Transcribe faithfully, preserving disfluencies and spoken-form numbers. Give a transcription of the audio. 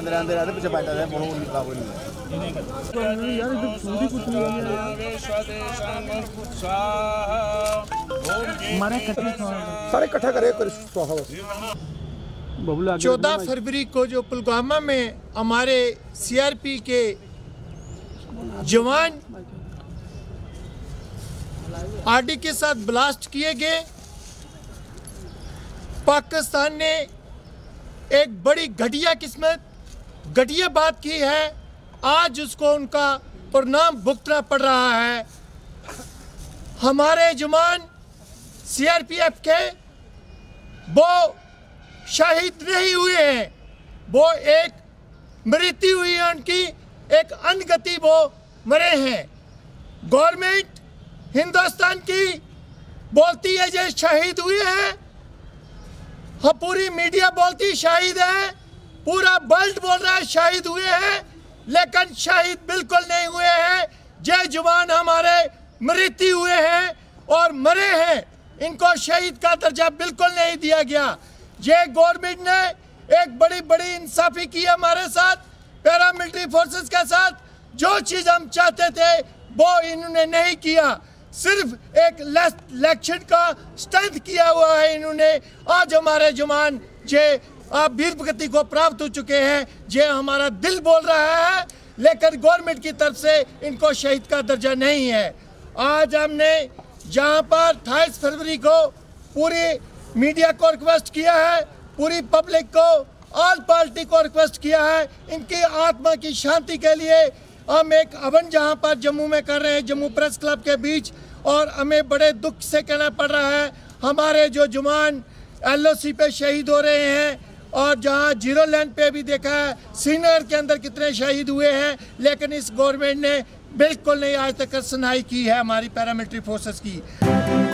आंदे आंदे रहते पीछे बैठा रहे बोलो उनकी काबू नहीं है यार इधर पूरी कुछ नहीं है हमारे इकट्ठे सारे इकट्ठा करे चौदह फरवरी को जो पुलवामा में हमारे सीआरपी के जवान आरडी के साथ ब्लास्ट किए गए, पाकिस्तान ने एक बड़ी घटिया किस्मत घटिया बात की है। आज उसको उनका परिणाम भुगतना पड़ रहा है। हमारे जवान सीआरपीएफ के वो शहीद नहीं हुए हैं, वो एक मृत्यु हुई है उनकी, एक अनगति वो मरे हैं। गवर्नमेंट हिंदुस्तान की बोलती है ये शहीद हुए हैं, हाँ पूरी मीडिया बोलती शहीद है, पूरा वर्ल्ड बोल रहा है शहीद हुए हैं, लेकिन शहीद बिल्कुल नहीं हुए हैं। ये जवान हमारे मृत्यु हुए हैं और मरे हैं, इनको शहीद का दर्जा बिल्कुल नहीं दिया गया। ये गवर्नमेंट ने एक बड़ी बड़ी इंसाफी की हमारे साथ, पैरामिलिट्री फोर्सेस के साथ। जो चीज़ हम चाहते थे वो इन्होंने नहीं किया, सिर्फ एक इलेक्शन का स्टंट किया हुआ है इन्होंने। आज हमारे जवान जे आप वीर गति को प्राप्त हो चुके हैं, जे हमारा दिल बोल रहा है, लेकिन गवर्नमेंट की तरफ से इनको शहीद का दर्जा नहीं है। आज हमने जहां पर अट्ठाईस फरवरी को पूरी मीडिया को रिक्वेस्ट किया है, पूरी पब्लिक को, ऑल पार्टी को रिक्वेस्ट किया है, इनकी आत्मा की शांति के लिए हम एक हवन जहां पर जम्मू में कर रहे हैं, जम्मू प्रेस क्लब के बीच। और हमें बड़े दुख से कहना पड़ रहा है, हमारे जो जवान एलओसी पे शहीद हो रहे हैं, और जहां जीरो लैंड पे भी देखा है श्रीनगर के अंदर कितने शहीद हुए हैं, लेकिन इस गवर्नमेंट ने बिल्कुल नहीं आज तक सुनवाई की है हमारी पैरामिलिट्री फोर्सेस की।